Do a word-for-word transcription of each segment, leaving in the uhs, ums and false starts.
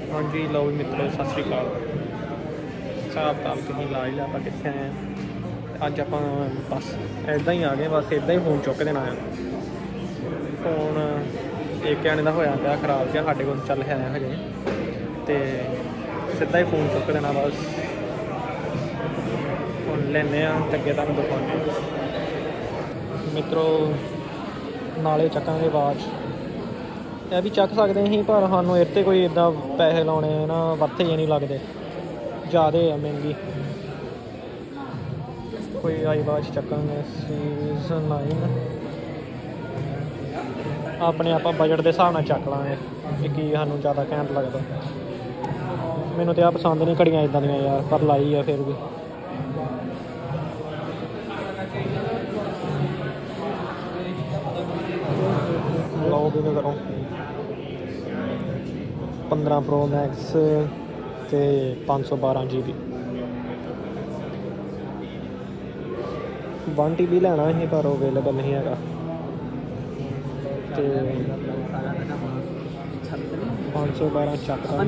हाँ जी लो मित्रों सत श्री अकाल। हिसाब ताल तुम ला ही लिया आप कितने आए अज आप बस इदा ही आ गए बस इदा ही फोन चुक देना है। फोन एक जने का होया पाया खराब जिहा साडे कोल चल है हजे तो सीधा ही फोन चुक देना बस फोन लेने अगे तुहानूं दिखाने मित्रों नाले चक्कांगे आवाज़ यह भी चक सकते ही पर सानू इत्ते कोई इदा पैसे लाने ना वत्थे जे नहीं लगते ज़्यादा है महंगी कोई आई आवाज़ चक्कांगे सीजन नाइन अपने आप बजट के हिसाब नाल चक लांगे कि सानू ज़्यादा घैंट लगता। मैनू तो आ पसंद नहीं घड़ियाँ इदां दियां यार पर लाई है फिर भी लो भी करो पंद्रह प्रो मैक्स ते पाँच सौ बारह G B one T B लैना ही पर अवेलेबल नहीं है पाँच सौ बारह चकता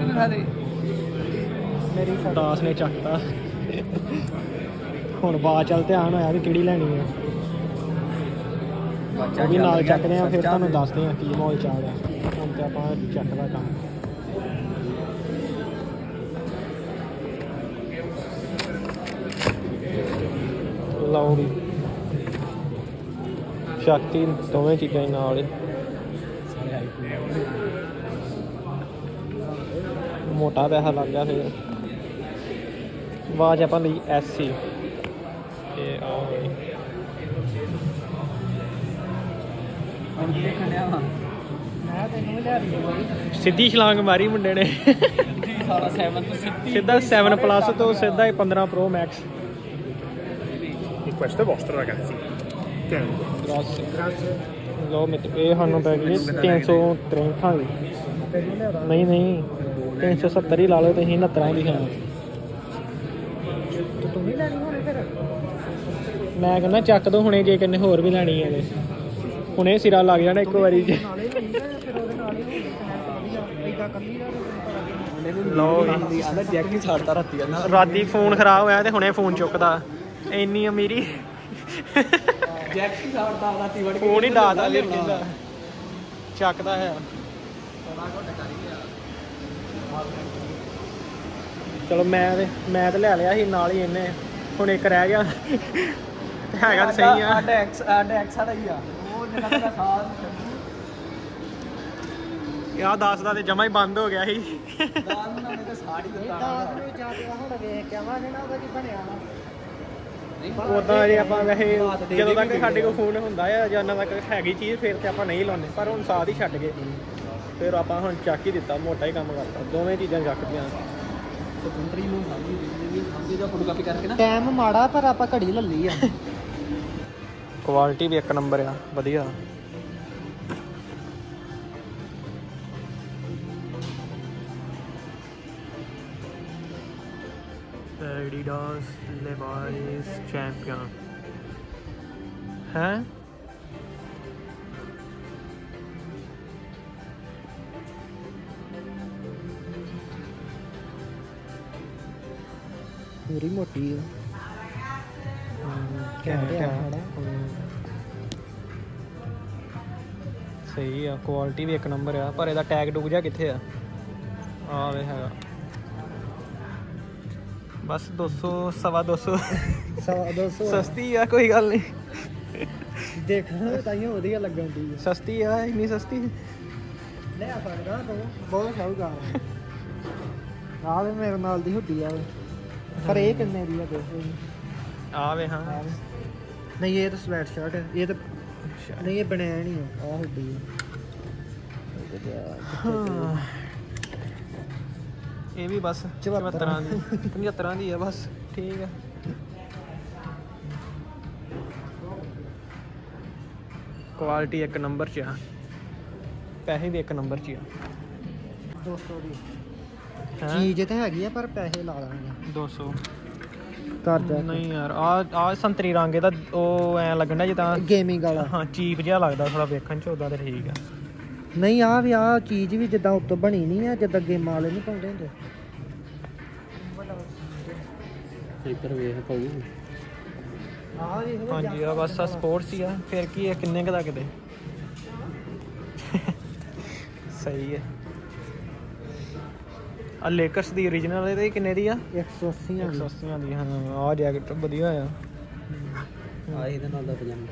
मेरी दास ने चकता हुण बात चल ध्यान होया भी किहड़ी लैनी है वो भी नाल चकदे हैं फिर तुहानूं दसदे हैं की माहौल चल रहा हुण ते आपां चकदा काम लाओ भी शक्ति दोवें चीज़ां नाल मोटा पैसा लग गया फिर आवाज़ आप ली एस सी सीधी छलांग मारी मुंडे ने सीधा सैवन प्लस तो सीधा पंद्रह pro max. Questo è vostro ragazzi. लो मित्र ये सानू पै गई तीन सौ त्रेंठ नहीं नहीं तीन सौ सत्तर ही ला लो तुम नत्तर की है मैं कहना चक दो हुणे जे किन्ने होर भी लैनी है हुणे सिरा लग जाना एक बारी राती फोन खराब होया ते हुणे फोन चुकदा इन्नी अमीरी फोन ही डालता चकदा है। चलो मैं मैं तो लै लिया ही नाल ही इन्हें हुण एक रह गया हैगा तो सही है यार दस का तो जमा ही बंद हो गया ही उदा जे आप वैसे जो तक साढ़े को फोन होंगे या उन्होंने तक हैगी चीज़ फिर तो आप नहीं लाने पर हम साथ ही छड्ड गए फिर आप चक ही दिता मोटा ही काम करता दोवें चीज़ां चक दियां टाइम माड़ा पर आप घड़ी ले ली है क्वालिटी भी एक नंबर आ वधिया एडिडास लेवाइस चैंपियन है पूरी मोटी है सही है क्वालिटी भी एक नंबर आ पर इहदा टैग टूग जा कित्थे आ आ वे हैगा बस दो सौ सवा दो सौ सवा दो सौ सस्ती है कोई गल नहीं देखने ताइयों वधिया लगन दी सस्ती है इन्नी सस्ती ले आ सकदा तो बहुत शाहूकार आ वे मेरे नाल दी हुड्डी आ पर ये किन्ने दी है देखो आ वे हाँ नहीं ये तो स्वेट शर्ट है ये तो नहीं ये बनैन ही है आ हुड्डी ये भी बस चौहत्तर पचहत्तर की है बस ठीक है क्वालिटी एक नंबर च आ पैसे भी एक नंबर च आ दो सौ की चीज़ तो हैगी है पर पैसे ला देंगे दो सौ कर जा नहीं यार आ आ संतरी रंग दा ओ ऐ लगना जिदा गेमिंग वाला हाँ चीप जिहा लगदा थोड़ा वेखण च उदा ते ठीक है ਨਹੀਂ ਆ ਵੀ ਆ ਚੀਜ਼ ਵੀ ਜਿੱਦਾਂ ਉੱਤੋਂ ਬਣੀ ਨਹੀਂ ਆ ਜਿੱਦਾਂ ਗੇਮਾਂ ਵਾਲੇ ਨਹੀਂ ਪਾਉਂਦੇ ਹੁੰਦੇ ਇੱਧਰ ਵੇਖ ਪਾਉ ਆ ਵੇਖ ਹਾਂਜੀ ਆ ਬਸ ਆ ਸਪੋਰਟਸ ਹੀ ਆ ਫਿਰ ਕੀ ਹੈ ਕਿੰਨੇ ਕੁ ਦਾ ਕਿਤੇ ਸਹੀ ਹੈ ਆ ਲੇਕਰਸ ਦੀ origignal ਇਹਦੇ ਕਿੰਨੇ ਦੀ ਆ ਇੱਕ ਸੌ ਅੱਸੀ ਆ ਇੱਕ ਸੌ ਅੱਸੀ ਦੀ ਹਾਂ ਆ ਜੈਕਟ ਵਧੀਆ ਆ ਆ ਇਹਦੇ ਨਾਲ ਦਾ ਪਜਾਮਾ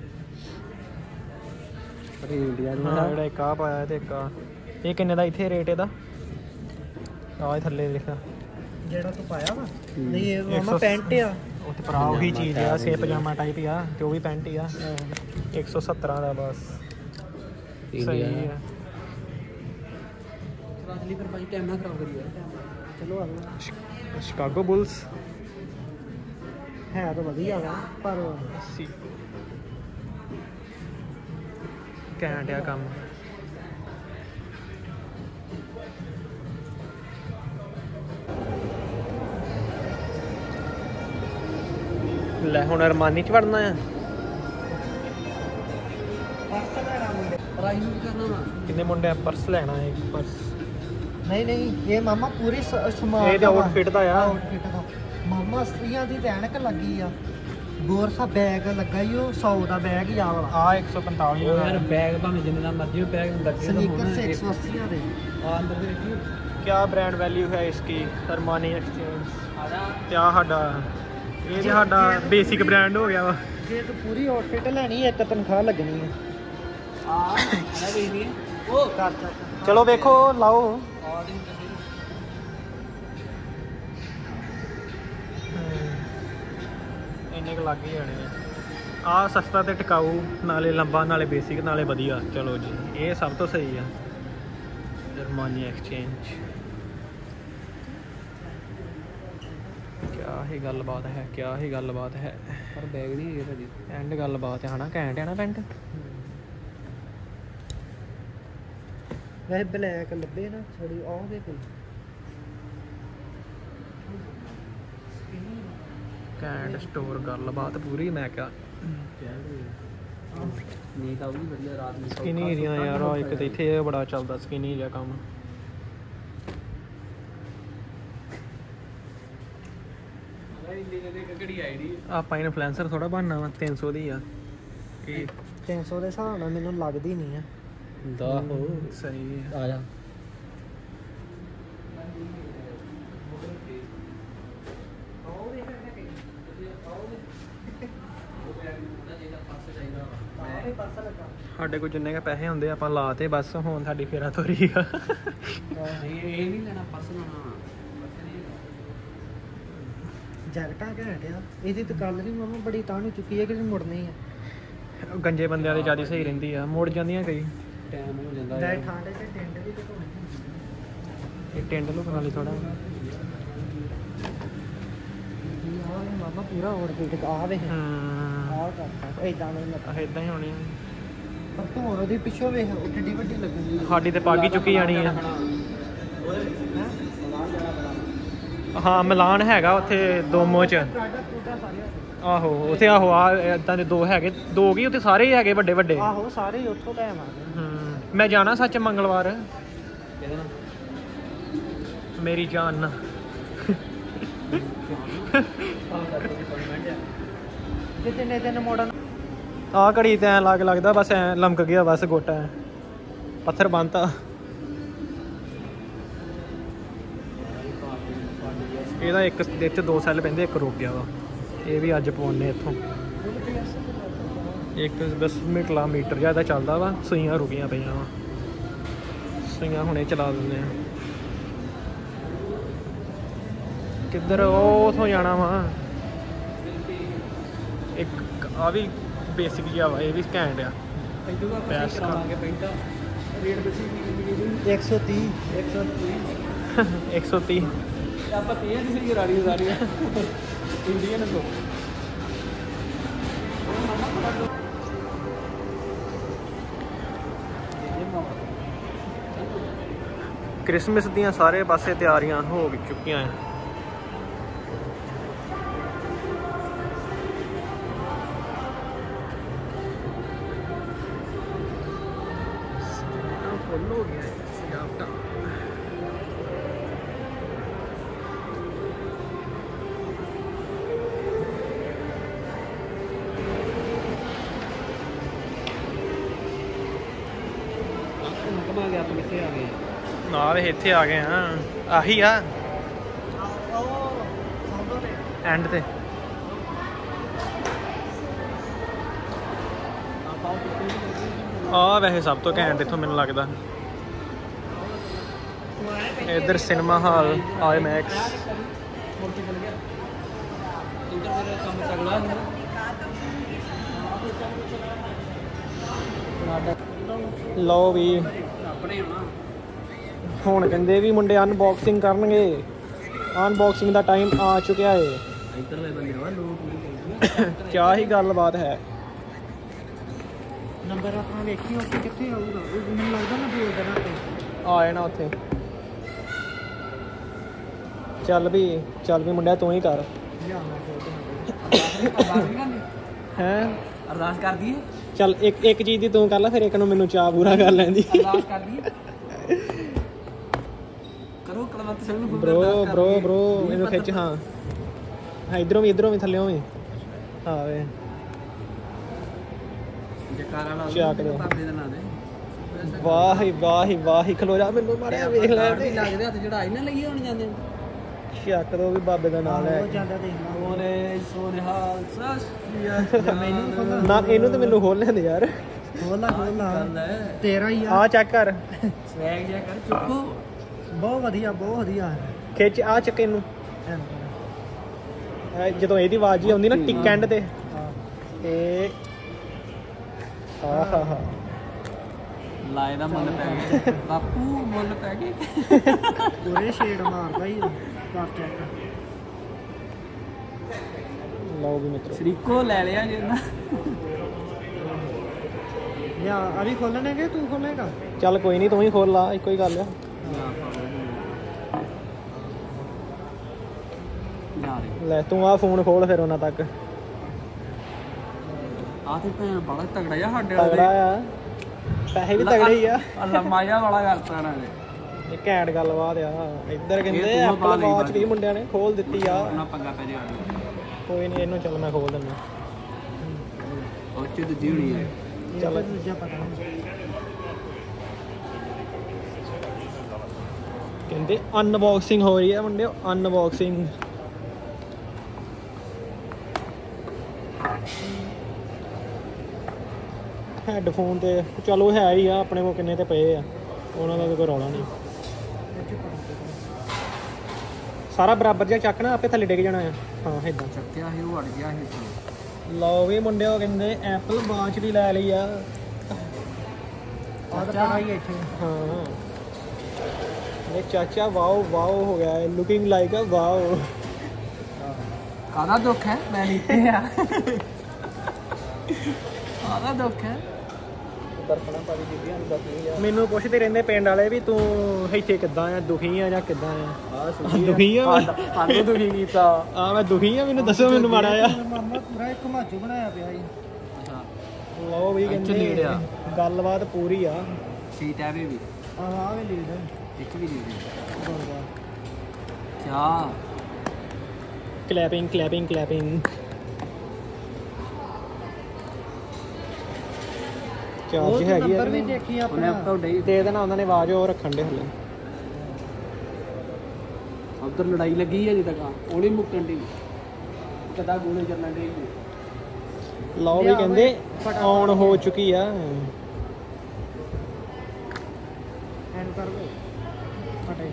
ਪਰ ਇਹ ਇੰਡੀਆ ਦਾ ਹਾਂ ਜਿਹੜਾ ਇੱਕ ਆ ਪਾਇਆ ਤੇ ਇੱਕ ਆ ਇਹ ਕਿੰਨੇ ਦਾ ਇੱਥੇ ਰੇਟ ਇਹਦਾ ਆ ਥੱਲੇ ਲਿਖਿਆ ਜਿਹੜਾ ਤੂੰ ਪਾਇਆ ਵਾ ਨਹੀਂ ਇਹ ਇੱਕ ਮਾਮਾ ਸੌ ਪੈਂਟ ਆ ਉੱਥੇ ਭਰਾ ਉਹੀ ਚੀਜ਼ ਆ ਸੇ ਪਜਾਮਾ ਟਾਈਪ ਹੀ ਆ ਤੇ ਉਹ ਵੀ ਪੈਂਟ ਹੀ ਆ ਇੱਕ ਸੌ ਸੱਤਰ ਦਾ ਬਸ ਸਹੀ ਆ ਅਸਲੀ ਪਰ ਭਾਈ ਟਾਈਮ ਨਾ ਖਰਾਬ ਕਰੀ ਯਾਰ ਚਲੋ ਆ ਜਾਓ। ਸ਼ਿਕਾਗੋ ਬੁਲਸ ਹੈ ਤਾਂ ਵਧੀਆ ਵਾ ਪਰ ਸੀ ਘੈਂਟ ਆ ਕੰਮ ਲੈ ਹੁਣ ਅਰਮਾਨੀ ਚ ਵੜਨਾ ਆ ਪਰਸ ਲੈਣਾ ਮੁੰਡੇ ਪ੍ਰਾਈਸ ਵੀ ਕਰਨਾ ਵਾ ਕਿੰਨੇ ਮੁੰਡੇ ਆ ਪਰਸ ਲੈਣਾ ਹੈ ਇੱਕ ਪਰਸ ਨਹੀਂ ਨਹੀਂ ਇਹ ਮਾਮਾ ਪੂਰੀ ਸ- ਸਮਾਨ ਇਹ ਤਾਂ outfit ਦਾ ਆ। ਆਊਟਫਿਟ ਦਾ ਮਾਮਾ ਸਤਰੀਆਂ ਦੀ ਤਾਂ ਐਨਕ ਲੱਗੀ ਆ ਗੋਰਸਾ ਬੈਗ ਲੱਗਾ ਹੀ ਉਹ ਸੌ ਦਾ ਬੈਗ ਹੀ ਆ ਵਾਲਾ ਆ ਇੱਕ ਸੌ ਪੰਤਾਲੀ ਉਹ ਯਾਰ ਬੈਗ ਭਾਵੇਂ ਜਿੰਨੇ ਦਾ ਮਰਜ਼ੀ ਉਹ ਬੈਗ ਲੱਗੇ ਸਨੀਕਰਸ ਇੱਕ ਸੌ ਅੱਸੀ ਦੇ ਆ ਅੰਦਰ ਦੇ ਕੀ क्या ब्रांड वैल्यू है इसकी अरमानी एक्सचेंज ਆਦਾ क्या साडा ये जो साडा बेसिक ब्रांड हो गया वा ਜੇ ਤੂੰ ਪੂਰੀ ਆਊਟਫਿਟ ਲੈਣੀ ਇੱਕ ਤਨਖਾਹ ਲੱਗਣੀ ਹੈ ਆ ਅਰੇ ਵੇਖ ਲਈ ਉਹ ਕਰ ਚੱਕ चलो देखो लाओ ਆ ਦੇ ਕਿਸੇ ਇੰਨੇ ਕੁ ਲੱਗ ਹੀ ਜਾਣੇ ਆ ਆ ਸਸਤਾ ਤੇ ਟਿਕਾਊ ਨਾਲੇ ਲੰਬਾ ਨਾਲੇ ਬੇਸਿਕ ਨਾਲੇ ਵਧੀਆ ਚਲੋ ਜੀ ਇਹ ਸਭ ਤੋਂ ਸਹੀ ਆ ਅਰਮਾਨੀ ਐਕਸਚੇਂਜ ਕਿਆ ਹੀ ਗੱਲਬਾਤ ਹੈ ਕਿਆ ਹੀ ਗੱਲਬਾਤ ਹੈ ਪਰ ਬੈਗ ਨਹੀਂ ਹੈਗਾ ਜੀ ਐਂਡ ਗੱਲਬਾਤ ਹੈ ਹਨਾ ਘੈਂਟ ਹੈ ਨਾ ਪੈਂਟ ਵੈਸੇ ਬਲੈਕ ਲੱਭੇ ਨਾ ਥੋੜੀ ਆਹ ਦੇ ਕੋਈ ਘੈਂਟ ਸਟੋਰ ਗੱਲਬਾਤ ਪੂਰੀ ਮੈਂ ਕਿਹਾ ਨਹੀਂ ਤਾਂ ਉਹ ਵੀ ਵਧੀਆ ਰਾਤ ਨੂੰ ਸਕਿਨੀ ਏਰੀਆ ਯਾਰ ਆਹ ਇੱਕ ਤੇ ਇੱਥੇ ਇਹ ਬੜਾ ਚੱਲਦਾ ਸਕਿਨੀ ਏਰੀਆ ਕੰਮ ਕਿਹੜੀ ਆਈਡੀ ਆਪਾਂ ਇਨਫਲੂਐਂਸਰ ਥੋੜਾ ਬਣਨਾ ਵਾ ਤਿੰਨ ਸੌ ਦੀ ਆ ਕੀ ਤਿੰਨ ਸੌ ਦੇ ਹਿਸਾਬ ਨਾਲ ਮੈਨੂੰ ਲੱਗਦੀ ਨਹੀਂ ਆ ਦਾ ਹੋ ਸਹੀ ਆ ਆ ਜਾ ਸਾਡੇ ਕੋਲ ਜਿੰਨੇ ਕ ਪੈਸੇ ਹੁੰਦੇ ਆਪਾਂ ਲਾਤੇ ਬਸ ਹੁਣ ਸਾਡੀ ਫੇਰਾ ਤੋਰੀ ਆ ਨਹੀਂ ਇਹ ਨਹੀਂ ਲੈਣਾ ਪਰਸ ਲੈਣਾ ਜੈਕਟਾਂ ਘੈਂਟ ਆ ਇਹਦੀ ਤਾਂ ਗੱਲ ਨਹੀਂ ਮਾਮਾ ਬੜੀ ਤਾਂ ਨੂੰ ਚੁੱਕੀ ਹੈ ਕਿ ਮੁੜਨੀ ਆ ਗੰਜੇ ਬੰਦਿਆਂ ਦੀ ਜਿਆਦਾ ਸਹੀ ਰਹਿੰਦੀ ਆ ਮੁੜ ਜਾਂਦੀਆਂ ਕਈ ਟਾਈਮ ਹੋ ਜਾਂਦਾ ਲੈ ਯਾਰ ਠੰਡੇ ਤੇ ਟਿੰਡ ਵੀ ਤੇ ਧੋਣੀ ਇਹ ਟਿੰਡ ਲੁਕਣ ਵਾਲੀ ਥੋੜਾ ਆ ਵੇ ਮਾਮਾ ਪੂਰਾ ਆਊਟਫਿਟ ਆ ਵੇ ਹੂੰ ਆਹ ਕਰਤਾ ਇਦਾਂ ਨਹੀਂ ਲੱਗਾ ਇਦਾਂ ਹੀ ਹੋਣੀ ਆ। ਪਰ ਧੋਣ ਉਹਦੀ ਪਿੱਛੋਂ ਵੇਖ ਉਹ ਕਿੱਡੀ ਵੱਡੀ ਲੱਗਦੀ ਸਾਡੀ ਤੇ ਪੱਗ ਹੀ ਚੁੱਕੀ ਜਾਣੀ ਆ ਹਾਂ ਮਿਲਾਨ ਹੈਗਾ ਉੱਥੇ ਦੋਮੋ ਚ ਪ੍ਰੋਡਕਟ ਟੂਟਾ ਸਾਰੇ ਆਹੋ ਉੱਥੇ ਆਹੋ ਆ ਇਦਾਂ ਦੇ ਦੋ ਹੈਗੇ ਦੋ ਕੀ ਉੱਥੇ ਸਾਰੇ ਹੀ ਹੈਗੇ ਵੱਡੇ ਵੱਡੇ ਆਹੋ ਸਾਰੇ ਹੀ ਉੱਥੋਂ ਲੈ ਆਵਾਂਗੇ ਹੂੰ ਮੈਂ ਜਾਣਾ ਸੱਚ ਮੰਗਲਵਾਰ ਕਿਹਦੇ ਨਾਲ ਮੇਰੀ ਜਾਨ ਨਾਲ ਜੇ ਤਿੰਨੇ ਦਿਨ ਮੋੜਨ ਆ ਘੜੀ ਤੇ ਐਂ ਲੱਗ ਲੱਗਦਾ ਬਸ ਐ ਲਮਕ ਗਿਆ ਬਸ ਗੋਟਾ ਐਂ। ਪੱਥਰ ਬੰਨਤਾ ਇਹਦਾ ਇੱਕ ਦਿਨ ਚ ਦੋ ਸੈੱਲ ਪੈਂਦੇ ਇੱਕ ਰੁਕ ਗਿਆ ਵਾ ਇਹ ਵੀ ਅੱਜ ਪਵਾਉਣੇ ਇੱਥੋਂ ਇੱਕ ਦਸ ਕਿਲੋਮੀਟਰ ਜਿਆਦਾ ਚੱਲਦਾ ਵਾ ਸੂਈਆਂ ਰੁਕੀਆਂ ਪਈਆਂ ਵਾ ਸੂਈਆਂ ਹੁਣੇ ਚਲਾ ਦਿੰਦੇ ਆ ਕਿੱਧਰ ਉਹ ਉਥੋਂ ਜਾਣਾ ਵਾ ਇੱਕ ਆ ਵੀ ਬੇਸਿਕ ਜਿਹਾ ਵਾ ਇਹ ਵੀ ਘੈਂਟ ਆ ਇਦੋਂ ਦਾ ਪੈਸਾ। ਕਰਾਵਾਂਗੇ ਪੈਂਟਾ ਰੇਟ ਦੱਸੀ ਕੀ ਇੱਕ ਸੌ ਤੀਹ ਇੱਕ ਸੌ ਤੀਹ ਇੱਕ ਸੌ ਤੀਹ ਆਪਾਂ ਤੀਹ ਦੀ ਸੀ ਰਾੜੀ ਸਾਰੀਆਂ ਇੰਡੀਅਨ ਤੋਂ ਕ੍ਰਿਸਮਸ ਦੀਆਂ ਸਾਰੇ ਪਾਸੇ ਤਿਆਰੀਆਂ ਹੋ ਚੁੱਕੀਆਂ ਆ ਨਾਲ ਇੱਥੇ ਆ ਗਏ ਆ ਆਹੀ ਆ ਐਂਡ ਤੇ ਆ ਵੈਸੇ ਸਭ ਤੋਂ ਘੈਂਟ ਇੱਥੋਂ ਮੈਨੂੰ ਲੱਗਦਾ ਇੱਧਰ ਸਿਨੇਮਾ ਹਾਲ ਆਈਮੈਕਸ ਲਓ ਵੀ ਹੁਣ ਕਹਿੰਦੇ ਵੀ ਮੁੰਡੇ ਅਨਬਾਕਸਿੰਗ ਕਰਨਗੇ ਅਨਬਾਕਸਿੰਗ ਦਾ ਟਾਈਮ ਆ ਚੁੱਕਿਆ ਏ ਕਿਆ ਹੀ ਗੱਲਬਾਤ ਹੈ ਨੰਬਰ ਆਪਾਂ ਵੇਖੀ ਉੱਥੇ ਕਿੱਥੇ ਆਊਗਾ ਉਹ ਮੈਨੂੰ ਲੱਗਦਾ ਨਾ ਬੋਲ ਦੇਣਾ ਤੇ ਆ ਜਾਣਾ ਉੱਥੇ ਚੱਲ ਵੀ ਚੱਲ ਵੀ ਮੁੰਡਿਆ ਤੂੰ ਹੀ ਕਰ ਹੈ ਅਰਦਾਸ ਕਰ ਦਈਏ ਚੱਲ ਇੱਕ ਇੱਕ ਚੀਜ਼ ਦੀ ਤੂੰ ਕਰ ਲੈ ਫਿਰ ਇੱਕ ਨੂੰ ਮੈਨੂੰ ਚਾਹ ਪੂਰਾ ਕਰ ਲੈਂਦੀ ਅਰਦਾਸ ਕਰ ਦਈਏ ਕਰੋ ਕਲਵੰਤ ਸਿੰਘ ਨੂੰ ਬ్రో ਬ్రో ਬ్రో ਇਹਨੂੰ ਖਿੱਚ ਹਾਂ ਹਾਂ ਇਧਰੋਂ ਵੀ ਇਧਰੋਂ ਵੀ ਥੱਲੇੋਂ ਵੀ ਹਾਂ ਵੇ ਜਕਾਰਾ ਲਾ ਚੱਕ ਦੇ ਬਾਬੇ ਦਾ ਨਾਂ ਦੇ ਵਾਹ ਹੀ ਵਾਹ ਹੀ ਵਾਹ ਹੀ ਖਲੋ ਜਾ ਮੈਨੂੰ ਮਾਰਿਆ ਵੇਖ ਲੈ ਤੇ ਲੱਗਦੇ ਹੱਥ ਚੜਾਈ ਨਾ ਲਈਏ ਹੁਣ ਜਾਂਦੇ ਚੱਕ ਦੋ ਵੀ ਬਾਬੇ ਦਾ ਨਾਮ ਲੈ ਉਹ ਜਾਂਦਾ ਦੇਖ ਲਾ ਓਰੇ ਸੋਨਿਹਾਲ ਸਸਰੀਆ ਮੈਨੂੰ ਨਾ ਇਹਨੂੰ ਤੇ ਮੈਨੂੰ ਖੋਲ ਲੈਂਦੇ ਯਾਰ ਖੋਲਾ ਖੋਲਾ ਤੇਰਾ ਹੀ ਆ ਆ ਚੈੱਕ ਕਰ ਸਵੈਗ ਜਿਆ ਕਰ ਚੁੱਕੋ ਬਹੁਤ ਵਧੀਆ ਬਹੁਤ ਵਧੀਆ ਖਿੱਚ ਆ ਚੱਕ ਇਹਨੂੰ ਇਹ ਜਦੋਂ ਇਹਦੀ ਆਵਾਜ਼ ਹੀ ਆਉਂਦੀ ਨਾ ਟਿਕ ਐਂਡ ਤੇ ਤੇ ਆਹ ਹਾ ਹਾ ਲਾਏ ਦਾ ਮੁੱਲ ਪੈ ਗਿਆ ਬਾਪੂ ਮੁੱਲ ਪੈ ਗਿਆ ਪੂਰੇ ਸ਼ੇਡ ਮਾਰਦਾ ਹੀ ਕਰ ਚੈੱਕ ਲਓ ਵੀ ਮਿੱਤਰੋ ਸ਼ਰੀਕੋ ਲੈ ਲਿਆ ਜੇ ਨਾ ਯਾ ਆ ਵੀ ਖੋਲਣੇ ਕਿ ਤੂੰ ਖੋਲੇਗਾ ਚੱਲ ਕੋਈ ਨਹੀਂ ਤੂੰ ਹੀ ਖੋਲ ਲਾ ਇੱਕੋ ਹੀ ਗੱਲ ਆ ਲੈ ਤੂੰ ਆ ਫੋਨ ਖੋਲ ਫਿਰ ਉਹਨਾਂ ਤੱਕ ਆ ਤੇ ਭੈਣ ਬੜਾ ਤਗੜਾ ਆ ਸਾਡੇ ਤਗੜਾ ਆ ਪੈਸੇ ਵੀ ਤਗੜੇ ਹੀ ਆ ਲੰਮਾਇਆ ਵਾਲਾ ਕਰਤਾ ਨਾ ਇਹ ਘੈਂਟ ਗੱਲਬਾਤ ਆ ਇੱਧਰ ਕਹਿੰਦੇ ਇਹ ਤੂੰ ਪਾ ਐਪਲ ਲਈ ਵਾਚ ਵੀ ਮੁੰਡਿਆਂ ਨੇ ਖੋਲ ਦਿੱਤੀ ਆ ਉਹਨਾਂ ਪੰਗਾ ਪੈ ਜਾ ਕੋਈ ਨਹੀਂ ਇਹਨੂੰ ਚੱਲ ਮੈਂ ਖੋਲ ਦਿੰਦਾ ਉਹ ਚ ਦੂਜੀ ਹੋਣੀ ਹੈ ਚੱਲ ਦੂਜਾ ਪਤਾ ਨਹੀਂ ਕਹਿੰਦੇ ਅਨਬਾਕਸਿੰਗ ਹੋ ਰਹੀ ਹੈ ਮੁੰਡਿਓ ਅਨਬਾਕਸਿੰਗ ਹੈਡਫੋਨ ਤੇ ਚਲੋ ਹੈ ਹੀ ਆ ਆਪਣੇ ਕੋਲ ਕਿੰਨੇ ਤੇ ਪਏ ਆ ਉਹਨਾਂ ਦਾ ਤਾਂ ਕੋਈ ਰੌਲਾ ਨਹੀਂ ਸਾਰਾ ਬਰਾਬਰ ਜਿਹਾ ਚੱਕਣਾ ਆਪੇ ਥੱਲੇ ਡਿੱਗ ਜਾਣਾ ਆ ਹਾਂ ਇਦਾਂ ਚੱਕਿਆ ਸੀ ਉਹ ਅੜ ਗਿਆ ਸੀ ਲਓ ਵੀ ਮੁੰਡਿਓ ਕਹਿੰਦੇ ਐਪਲ ਵਾਚ ਵੀ ਲੈ ਲਈ ਆ ਆਹ ਤਾਂ ਹੀ ਇੱਥੇ ਹਾਂ ਇਹ ਚਾਚਾ ਵਾਓ ਵਾਓ ਹੋ ਗਿਆ ਲੁਕਿੰਗ ਲਾਈਕ ਅ ਵਾਓ ਕਾਹਦਾ ਦੁੱਖ ਹੈ ਮੈਂ ਨੀਤੇ ਆ ਕਾਹਦਾ ਦੁੱਖ ਹੈ ਦਰਪਣਾ ਪਾਦੀ ਜਿੱਦਿਆਂ ਨੂੰ ਦੱਸਣੀ ਆ ਮੈਨੂੰ ਪੁੱਛਦੇ ਰਹਿੰਦੇ ਪਿੰਡ ਵਾਲੇ ਵੀ ਤੂੰ ਇੱਥੇ ਕਿੱਦਾਂ ਆ ਦੁਖੀ ਆ ਜਾਂ ਕਿੱਦਾਂ ਆ ਆ ਦੁਖੀ ਆ ਮੈਂ ਸਾਨੂੰ ਦੁਖੀ ਕੀਤਾ ਆ ਮੈਂ ਦੁਖੀ ਆ ਮੈਨੂੰ ਦੱਸੋ ਮੈਨੂੰ ਮਾੜਾ ਆ ਮਾਮਾ ਪੂਰਾ ਇੱਕ ਮਾਝੂ ਬਣਾਇਆ ਪਿਆ ਜੀ ਅੱਛਾ ਲਓ ਵੀ ਕਹਿੰਦੇ ਗੱਲਬਾਤ ਪੂਰੀ ਆ ਸੀਟ ਹੈ ਵੀ ਆਹ ਆ ਵੀ ਲੀਡ ਇੱਕ ਵੀ ਲੀਡ ਬੋਲਦਾ ਕਿਆ ਕਲੈਪਿੰਗ ਕਲੈਪਿੰਗ ਕਲੈਪਿੰਗ ਚਾਰਜ ਹੈਗੀ ਆ ਨੰਬਰ ਵੀ ਦੇਖੀ ਉਹਨੇ ਆਪਣਾ ਆਪਕਾ ਡਈ ਦੇ ਦੇਣਾ ਉਹਨਾਂ ਨੇ ਆਵਾਜ਼ ਉਹ ਰੱਖਣ ਦੇ ਹਲੇ ਉਧਰ ਲੜਾਈ ਲੱਗੀ ਹੈ ਅਜੇ ਤੱਕ ਉਹ ਨਹੀਂ ਮੁੱਕਣ ਦੀ ਕਦਾ ਗੋਲੇ ਚੱਲਣ ਦੇ ਲਓ ਵੀ ਕਹਿੰਦੇ ਆਨ ਹੋ ਚੁੱਕੀ ਆ ਐਂਡ ਕਰ ਦੋ ਫਟੇ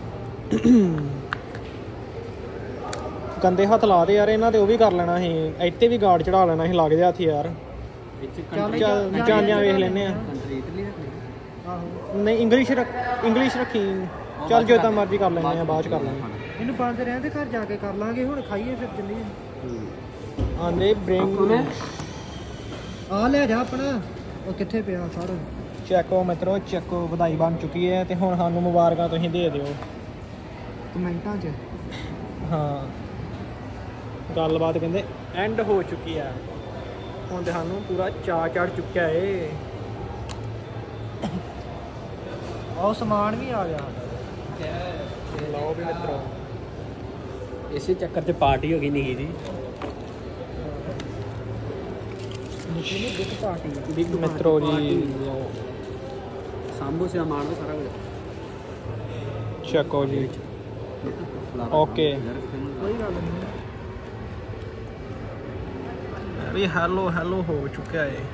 ਗੰਦੇ ਹੱਥ ਲਾ ਦੇ ਯਾਰ ਇਹਨਾਂ ਤੇ ਉਹ ਵੀ ਕਰ ਲੈਣਾ ਸੀ ਇੱਥੇ ਵੀ ਗਾਰਡ ਚੜਾ ਲੈਣਾ ਸੀ ਲੱਗਦੇ ਹੱਥ ਯਾਰ ਚੱਲ ਜਾਂਦਿਆਂ ਵੇਖ ਲੈਨੇ ਆ ਕੰਟਰੀ ਇਟਲੀ ਰੱਖਣੀ ਆਹੋ ਨਹੀਂ ਇੰਗਲਿਸ਼ ਰੱਖ ਇੰਗਲਿਸ਼ ਰੱਖੀ ਚੱਲ ਜੋ ਤਾਂ ਮਰਜ਼ੀ ਕਰ ਲੈਣੇ ਆ ਬਾਅਦ ਚ ਕਰ ਲੈਣੇ ਇਹਨੂੰ ਬੰਦ ਰਹਿਣ ਤੇ ਘਰ ਜਾ ਕੇ ਕਰ ਲਾਂਗੇ ਹੁਣ ਖਾਈਏ ਫਿਰ ਚੱਲੀਏ ਆਂਦੇ ਬ੍ਰਿੰਗ ਆ ਲੈ ਜਾ ਆਪਣਾ ਉਹ ਕਿੱਥੇ ਪਿਆ ਸਾਰਾ ਚੈੱਕੋ ਮਿੱਤਰੋ ਚੈੱਕੋ ਵਧਾਈ ਬਣ ਚੁੱਕੀ ਹੈ ਤੇ ਹੁਣ ਸਾਨੂੰ ਮੁਬਾਰਕਾਂ ਤੁਸੀਂ ਦੇ ਦਿਓ ਕਮੈਂਟਾਂ 'ਚ ਹਾਂ ਗੱਲਬਾਤ ਕਹਿੰਦੇ ਐਂਡ ਹੋ ਚੁੱਕੀ ਆ ਹੁਣ ਤੇ ਸਾਨੂੰ ਪੂਰਾ ਚਾਅ ਚੜ ਚੁੱਕਿਆ ਏ ਉਹ ਸਮਾਨ ਵੀ ਆ ਗਿਆ ਲਓ ਵੀ ਮਿੱਤਰੋ ਇਸੇ ਚੱਕਰ 'ਚ ਪਾਰਟੀ ਹੋ ਗਈ ਨਹੀਂ ਜੀ ਨਿੱਕੀ ਨੂੰ ਬਿਗ ਪਾਰਟੀ ਬਿਗ ਮਿੱਤਰੋ ਜੀ ਸਾਂਭੋ ਸਿਆ ਮਾਰ ਦੋ ਸਾਰਾ ਕੁਝ ਚੱਕੋ ਜੀ ਓਕੇ ਕੋਈ ਗੱਲ ਨਹੀਂ ਵੀ ਹੈਲੋ ਹੈਲੋ ਹੋ ਚੁੱਕਿਆ ਏ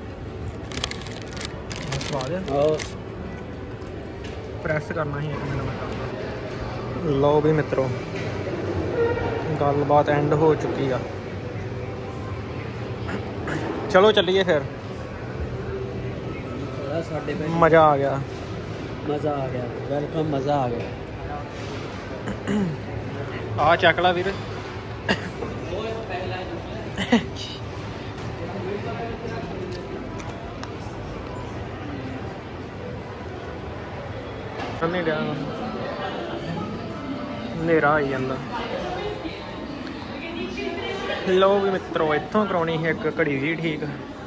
ਸਵਾਦ ਆ ਪ੍ਰੈਸ ਕਰਨਾ ਸੀ ਇੱਕ ਮਿੰਟ ਮੈਂ ਕਰਦਾ ਲਓ ਵੀ ਮਿੱਤਰੋ ਗੱਲਬਾਤ ਐਂਡ ਹੋ ਚੁੱਕੀ ਆ ਚਲੋ ਚੱਲੀਏ ਫਿਰ ਸਾਡੇ ਮਜ਼ਾ ਆ ਗਿਆ ਮਜ਼ਾ ਆ ਗਿਆ ਵੈਲਕਮ ਮਜ਼ਾ ਆ ਗਿਆ ਆ ਚੱਕ ਲਾ ਵੀਰ ਨਹੀਂ ਡਿਆ ਹਨੇਰਾ ਆਈ ਜਾਂਦਾ ਲਓ ਵੀ ਮਿੱਤਰੋ ਇੱਥੋਂ ਕਰਾਉਣੀ ਹੈ ਇੱਕ ਘੜੀ ਜੀ ਠੀਕ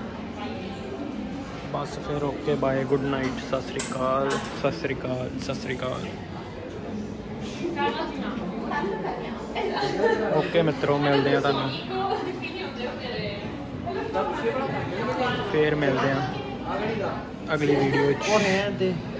ਬਸ ਫਿਰ okay bye good night Sat Sri Akal Sat Sri Akal Sat Sri ਅਕਾਲ ਓਕੇ ਮਿੱਤਰੋ ਮਿਲਦੇ ਆ ਤੁਹਾਨੂੰ ਫੇਰ ਮਿਲਦੇ ਆ ਅਗਲੀ ਵੀਡੀਓ 'ਚ ਉਹ ਰਹਿਣ ਦੇ